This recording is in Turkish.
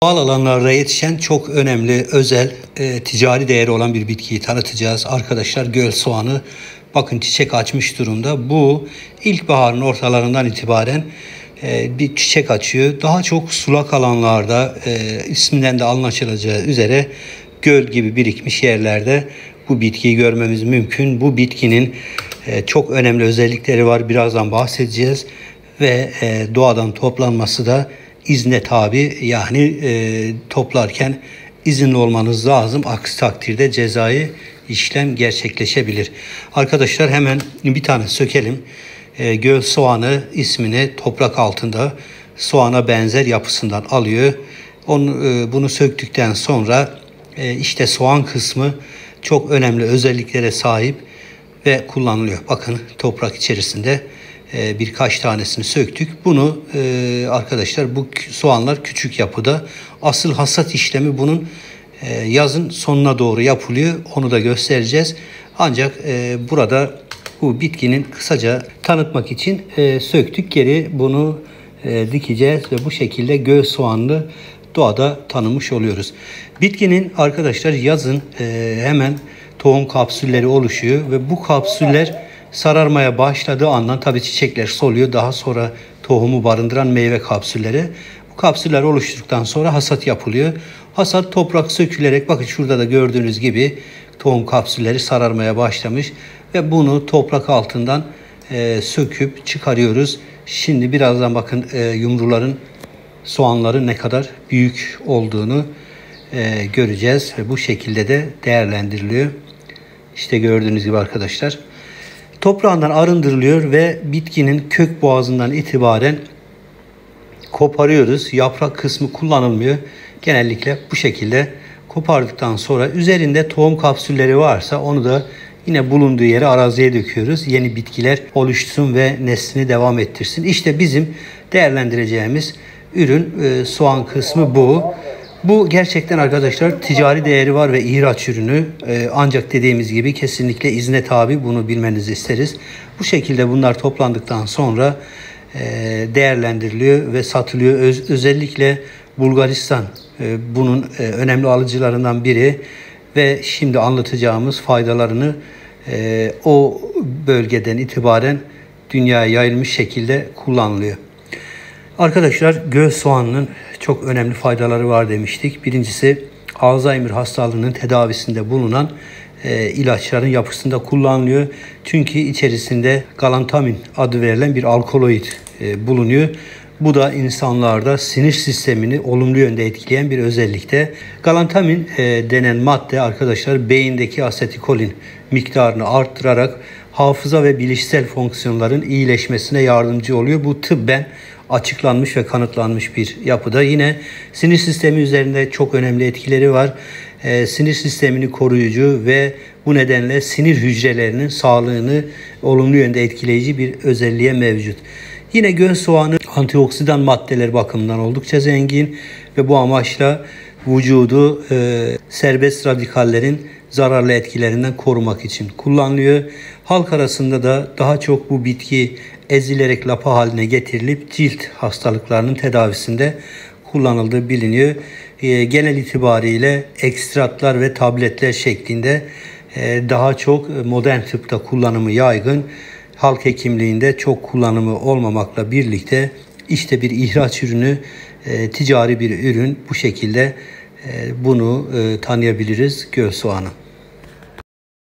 Doğal alanlarda yetişen çok önemli, özel, ticari değeri olan bir bitkiyi tanıtacağız. Arkadaşlar, göl soğanı bakın çiçek açmış durumda. Bu ilkbaharın ortalarından itibaren bir çiçek açıyor. Daha çok sulak alanlarda, isminden de anlaşılacağı üzere göl gibi birikmiş yerlerde bu bitkiyi görmemiz mümkün. Bu bitkinin çok önemli özellikleri var. Birazdan bahsedeceğiz ve doğadan toplanması da izne tabi, yani toplarken izinli olmanız lazım. Aksi takdirde cezai işlem gerçekleşebilir. Arkadaşlar, hemen bir tane sökelim. Göl soğanı ismini toprak altında soğana benzer yapısından alıyor. Bunu söktükten sonra işte soğan kısmı çok önemli özelliklere sahip ve kullanılıyor. Bakın, toprak içerisinde birkaç tanesini söktük. Bunu arkadaşlar, bu soğanlar küçük yapıda. Asıl hasat işlemi bunun yazın sonuna doğru yapılıyor. Onu da göstereceğiz. Ancak burada bu bitkinin kısaca tanıtmak için söktük, geri bunu dikeceğiz ve bu şekilde göl soğanını doğada tanımış oluyoruz. Bitkinin arkadaşlar yazın hemen tohum kapsülleri oluşuyor ve bu kapsüller sararmaya başladığı andan tabii çiçekler soluyor. Daha sonra tohumu barındıran meyve kapsülleri. Bu kapsüller oluşturduktan sonra hasat yapılıyor. Hasat, toprak sökülerek, bakın şurada da gördüğünüz gibi tohum kapsülleri sararmaya başlamış ve bunu toprak altından söküp çıkarıyoruz. Şimdi birazdan bakın yumruların, soğanların ne kadar büyük olduğunu göreceğiz ve bu şekilde de değerlendiriliyor. İşte gördüğünüz gibi arkadaşlar, toprağından arındırılıyor ve bitkinin kök boğazından itibaren koparıyoruz. Yaprak kısmı kullanılmıyor. Genellikle bu şekilde kopardıktan sonra üzerinde tohum kapsülleri varsa onu da yine bulunduğu yere, araziye döküyoruz. Yeni bitkiler oluşsun ve neslini devam ettirsin. İşte bizim değerlendireceğimiz ürün, soğan kısmı bu. Bu gerçekten arkadaşlar ticari değeri var ve ihraç ürünü. Ancak dediğimiz gibi kesinlikle izne tabi, bunu bilmenizi isteriz. Bu şekilde bunlar toplandıktan sonra değerlendiriliyor ve satılıyor. Özellikle Bulgaristan bunun önemli alıcılarından biri ve şimdi anlatacağımız faydalarını o bölgeden itibaren dünyaya yayılmış şekilde kullanılıyor. Arkadaşlar, göl soğanının çok önemli faydaları var demiştik. Birincisi, Alzheimer hastalığının tedavisinde bulunan ilaçların yapısında kullanılıyor. Çünkü içerisinde galantamin adı verilen bir alkaloid bulunuyor. Bu da insanlarda sinir sistemini olumlu yönde etkileyen bir özellikte. Galantamin denen madde arkadaşlar, beyindeki asetikolin miktarını arttırarak hafıza ve bilişsel fonksiyonların iyileşmesine yardımcı oluyor. Bu tıbben açıklanmış ve kanıtlanmış bir yapıda. Yine sinir sistemi üzerinde çok önemli etkileri var. Sinir sistemini koruyucu ve bu nedenle sinir hücrelerinin sağlığını olumlu yönde etkileyici bir özelliğe mevcut. Yine göl soğanı antioksidan maddeler bakımından oldukça zengin ve bu amaçla vücudu serbest radikallerin zararlı etkilerinden korumak için kullanılıyor. Halk arasında da daha çok bu bitki ezilerek lapa haline getirilip cilt hastalıklarının tedavisinde kullanıldığı biliniyor. Genel itibariyle ekstratlar ve tabletler şeklinde daha çok modern tıpta kullanımı yaygın. Halk hekimliğinde çok kullanımı olmamakla birlikte işte bir ihraç ürünü, ticari bir ürün. Bu şekilde bunu tanıyabiliriz, göl soğanı.